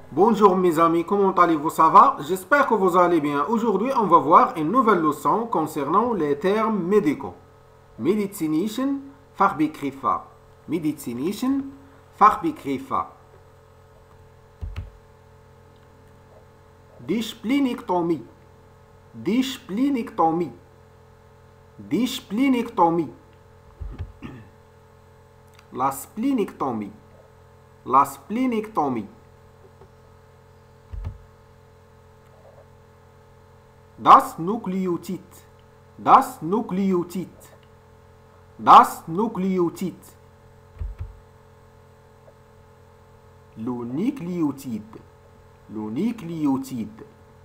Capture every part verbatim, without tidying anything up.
Bonjour mes amis, comment allez-vous? Ça va? J'espère que vous allez bien. Aujourd'hui, on va voir une nouvelle leçon concernant les termes médicaux. Medizinischen Fachbegriffe. Medizinischen Fachbegriffe. Die Splenektomie. Die Splenektomie. Die Splenektomie. La splenectomie. La splenectomie. Das Nukleotid. Das Nukleotid. Das Nukleotid. Le nucléotide. Le nucléotide.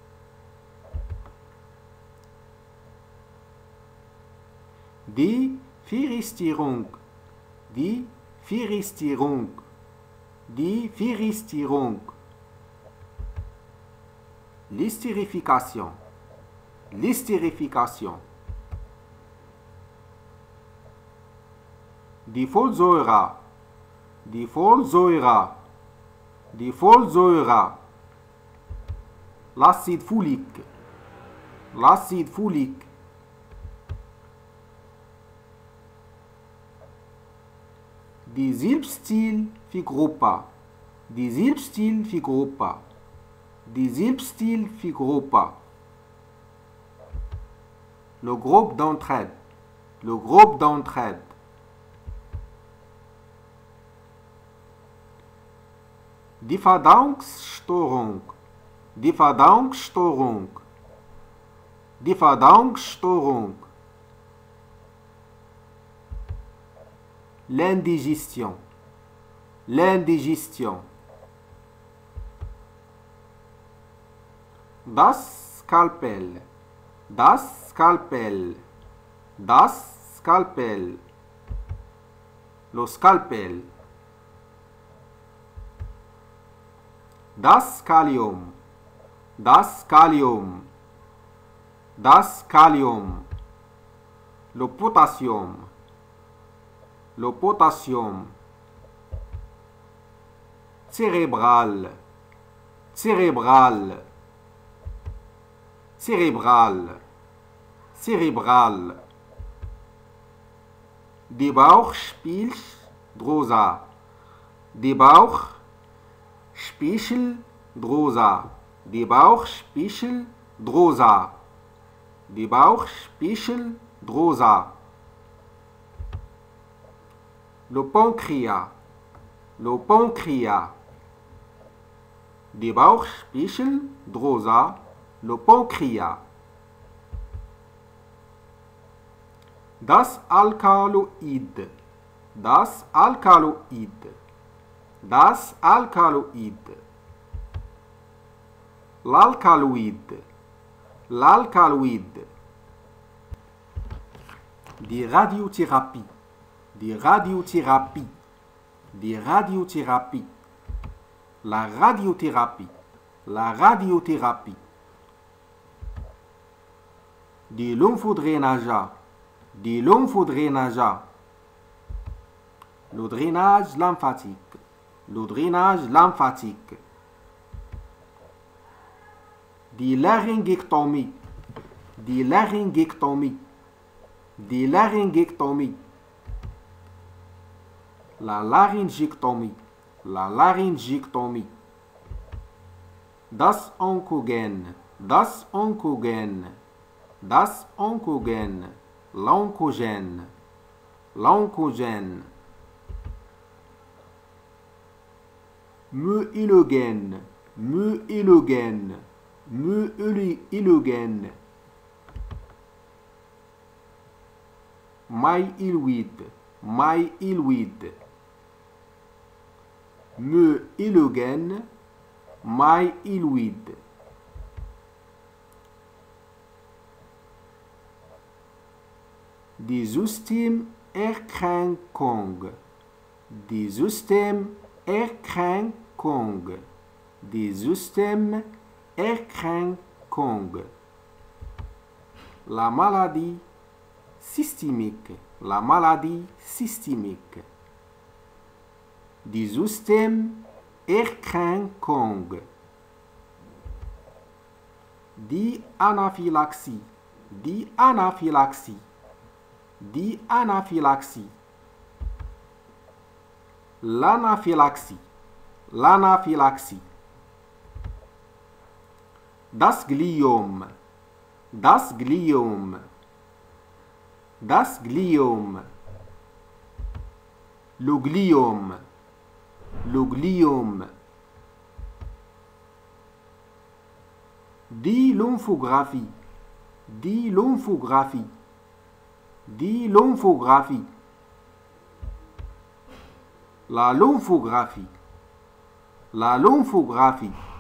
Die Veristierung. Die Veristierung. Die Veristierung. L'estérification. L'estérification. Die Folsäure. Die Folsäure. Die Folsäure. L'acide folique. L'acide folique. Die Silbstilfigruppe. Die Silbstilfigruppe. Die Silbstilfigruppe. Le groupe d'entraide. Le groupe d'entraide. Die Verdauungsstörung. Die Verdauungsstörung. Die Verdauungsstörung. L'indigestion. L'indigestion. Das Skalpell. Das Skalpell. Das Skalpell. Le scalpel. Das Kalium. Das Kalium. Das Kalium. Le potassium. Le potassium. Cérébral. Cérébral. Cérébral. Cérébral. Die Bauchspeicheldrüse. Die Bauchspeicheldrüse. Die Bauchspeicheldrüse. Die Bauchspeicheldrüse. Le pancréas. Le pancréas. Die Bauchspeicheldrüse. Le pancréas. Das Alkaloid. Das Alkaloid. Das Alkaloid. L'alkaloid. L'alkaloid. Die Radiothérapie. Die Radiothérapie. Die Radiothérapie. La radiothérapie. La radiothérapie. Die lymphodrainage. Die lymphodrainage. Le drainage lymphatique. Le drainage lymphatique. Die laryngectomie. Die laryngectomie. Die laryngectomie. La laryngectomie. La laryngectomie. Das Onkogen. Das Onkogen. Das Onkogen. L'oncogène. L'oncogène. Meuilogène. Meuilogène. Meuilogène. Myeloïde. Myeloïde. Meuilogène. Myeloïde. Die Systemerkrankung. Die Systemerkrankung. Die Systemerkrankung. La maladie systémique. La maladie systémique. Die Systemerkrankung. دي anaphylaxie دي anaphylaxie دي anaphylaxie l'anaphylaxie l'anaphylaxie das Gliom das Gliom das Gliom le gliome le gliome دي lymphographie دي lymphographie دي lymphographie la lymphographie la lymphographie